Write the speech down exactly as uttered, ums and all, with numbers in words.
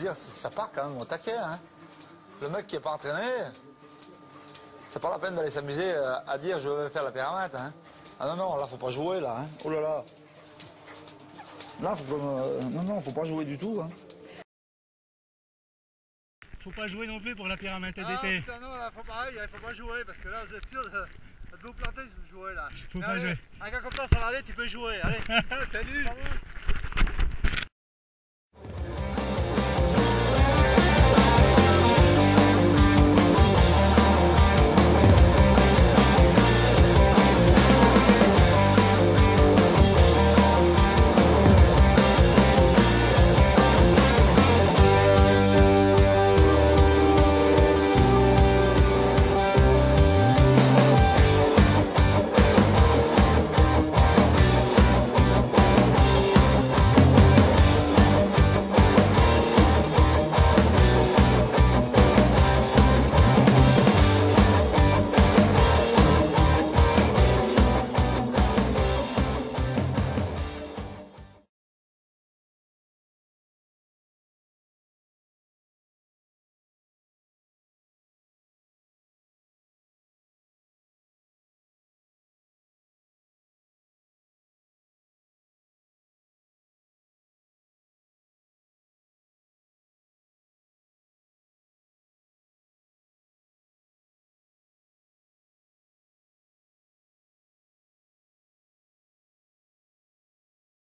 dire, ça part quand même au taquet. Hein. Le mec qui n'est pas entraîné, c'est pas la peine d'aller s'amuser à dire je vais faire la pyramide. Hein. Ah non, non, là, faut pas jouer, là. Hein. Oh là là. Là, faut pas, euh, non, non, faut pas jouer du tout. Hein. Faut pas jouer non plus pour la pyramide d'été. Ah putain non, là faut pareil, il faut pas jouer parce que là vous êtes sûr de, de vous planter si vous jouez là. Faut Mais pas allez, jouer. un gars comme ça, ça va aller, tu peux jouer, allez. Salut. Salut.